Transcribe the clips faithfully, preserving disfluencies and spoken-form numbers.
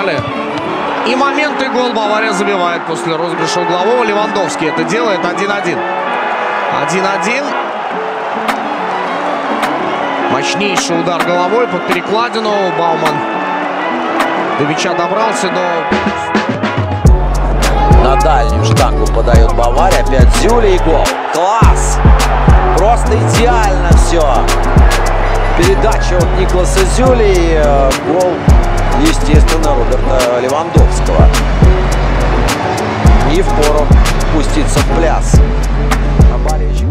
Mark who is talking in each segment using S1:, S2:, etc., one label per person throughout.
S1: поддержали. И момент, и гол. Бавария забивает после розыгрыша углового. Левандовский это делает. один-один. один-один. Мощнейший удар головой под перекладину. Бауман до мяча добрался, но...
S2: На дальнюю штангу подает Бавария. Опять Зюли и гол. Класс! Просто идеально все. Передача от Никласа Зюли и гол, естественно, Роберта Левандовского. И впору пуститься в пляс. Болельщик.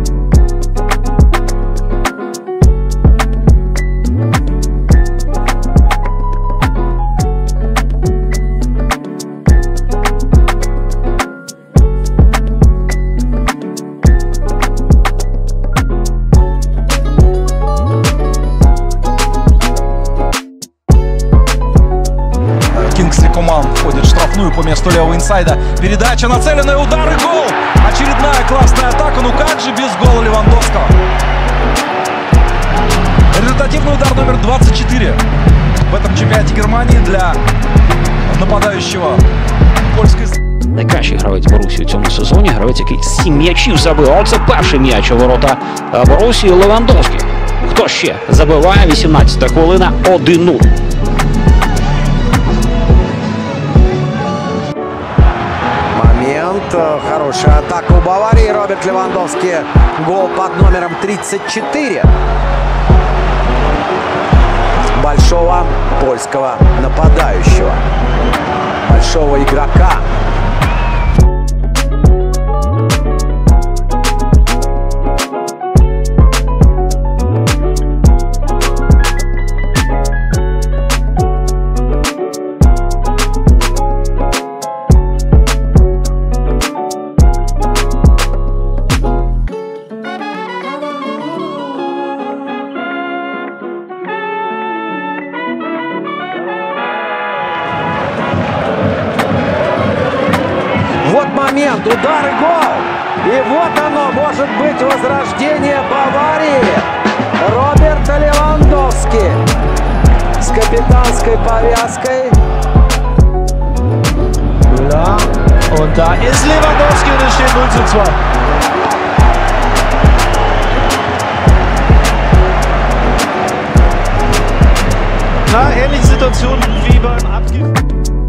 S3: Команд входит в штрафную по месту левого инсайда. Передача, нацеленная, удар и гол. Очередная классная атака. Ну как же без гола Левандовского? Результативный удар номер двадцять четыре в этом чемпіонаті Германії для нападаючого польської.
S4: Найкращий гравець Борусі у цьому сезоні. Гравець, який сім м'ячів забив. Оце перший м'яч у ворота Борусі. Левандовський. Хто ще забиває? вісімнадцята хвилина. один нуль.
S2: Хорошая атака у Баварии. Роберт Левандовский. Гол под номером тридцать четыре. Большого польского нападающего. Большого игрока. Вот момент, удар и гол. И вот оно, может быть, возрождение Баварии. Роберт Левандовский с капитанской повязкой.
S5: Müller. Und da ist Lewandowski und es steht null zu zwei. Na, ähnliche Situation wie beim Abgeben.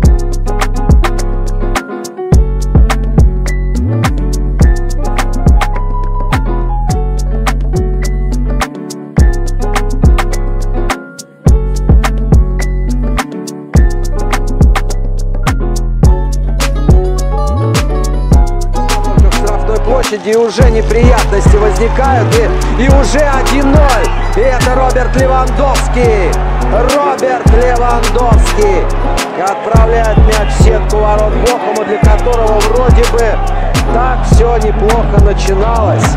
S2: И уже неприятности возникают, и, и уже один ноль. И это Роберт Левандовский. Роберт Левандовский отправляет мяч в сетку ворот Бохума, для которого вроде бы так все неплохо начиналось.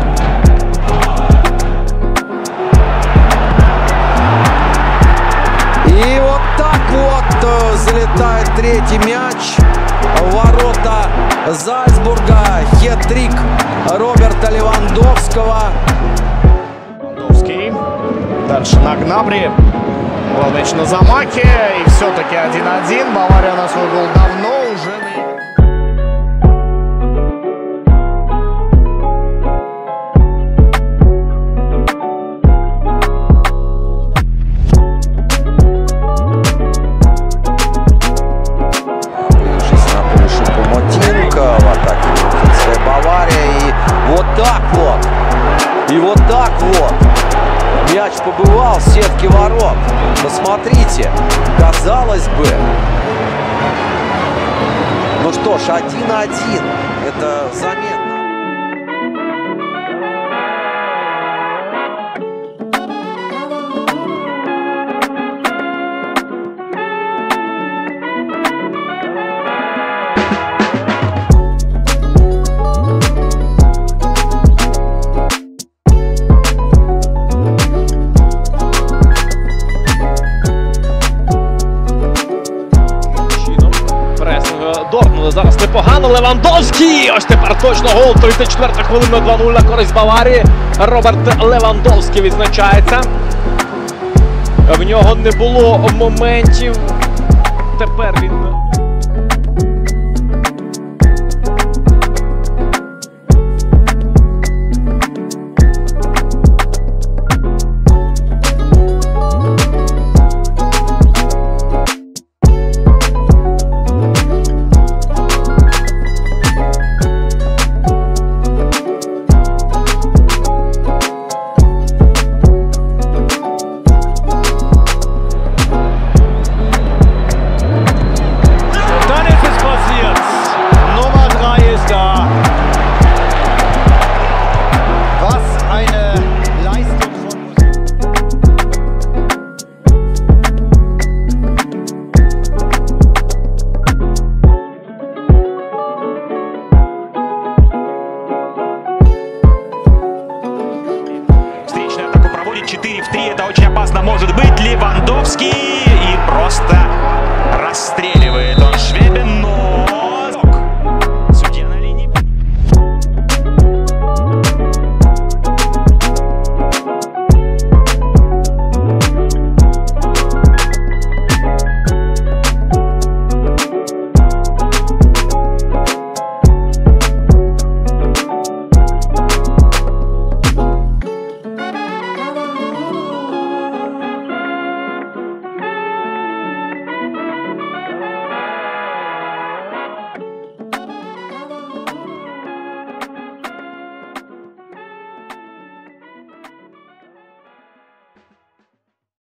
S2: И вот так вот залетает третий мяч в ворота Зальцбурга. Хет-трик Роберта Левандовского.
S1: Левандовский. Дальше на Гнабри. Был мяч на замахе. И все-таки один-один. Бавария на свой гол давно уже...
S2: И вот так вот мяч побывал в сетке ворот. Посмотрите, казалось бы. Ну что ж, один-один. Это заметно.
S4: Дорнули зараз непогано. Левандовський! Ось тепер точно гол. тридцять четверта хвилина, два нуль на користь Баварії. Роберт Левандовський відзначається. В нього не було моментів.
S5: тепер він.
S6: четыре в три, это очень опасно может быть. Левандовский.